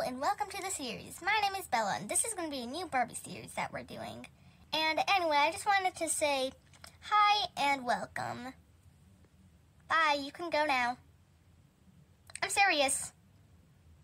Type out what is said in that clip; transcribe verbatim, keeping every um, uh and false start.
and welcome to the series. My name is Bella, and this is going to be a new Barbie series that we're doing. And anyway, I just wanted to say hi and welcome. Bye, you can go now. I'm serious.